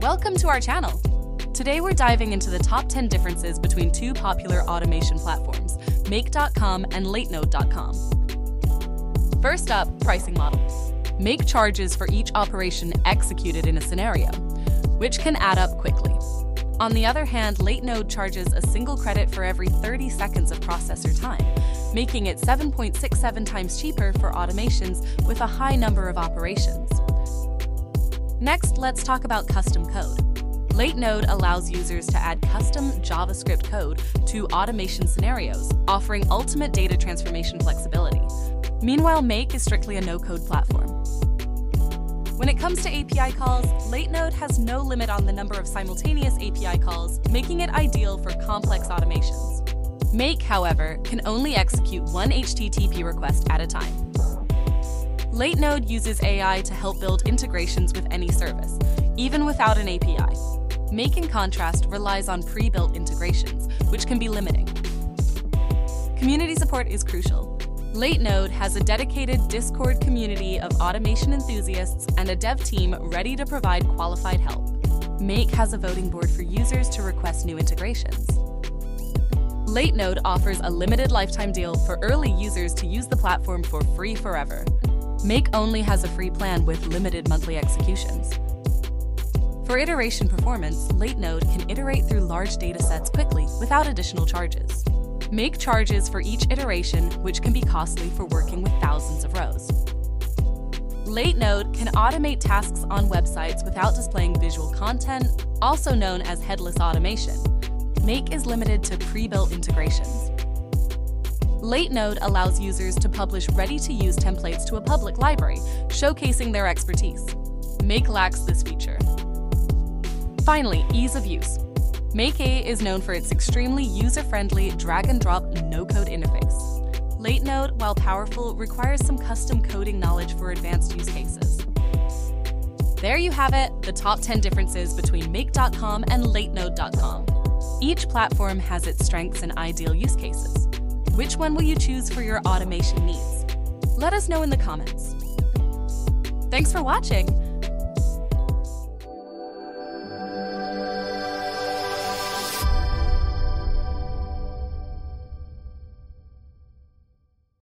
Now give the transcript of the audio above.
Welcome to our channel. Today we're diving into the top 10 differences between two popular automation platforms, Make.com and Latenode.com. First up, pricing model. Make charges for each operation executed in a scenario, which can add up quickly. On the other hand, Latenode charges a single credit for every 30 seconds of processor time, making it 7.67 times cheaper for automations with a high number of operations. Next, let's talk about custom code. Latenode allows users to add custom JavaScript code to automation scenarios, offering ultimate data transformation flexibility. Meanwhile, Make is strictly a no-code platform. When it comes to API calls, Latenode has no limit on the number of simultaneous API calls, making it ideal for complex automations. Make, however, can only execute one HTTP request at a time. Latenode uses AI to help build integrations with any service, even without an API. Make, in contrast, relies on pre-built integrations, which can be limiting. Community support is crucial. Latenode has a dedicated Discord community of automation enthusiasts and a dev team ready to provide qualified help. Make has a voting board for users to request new integrations. Latenode offers a limited lifetime deal for early users to use the platform for free forever. Make only has a free plan with limited monthly executions. For iteration performance, Latenode can iterate through large datasets quickly without additional charges. Make charges for each iteration, which can be costly for working with thousands of rows. Latenode can automate tasks on websites without displaying visual content, also known as headless automation. Make is limited to pre-built integrations. Latenode allows users to publish ready-to-use templates to a public library, showcasing their expertise. Make lacks this feature. Finally, ease of use. Make is known for its extremely user-friendly drag-and-drop no-code interface. Latenode, while powerful, requires some custom coding knowledge for advanced use cases. There you have it, the top 10 differences between Make.com and Latenode.com. Each platform has its strengths and ideal use cases. Which one will you choose for your automation needs? Let us know in the comments. Thanks for watching!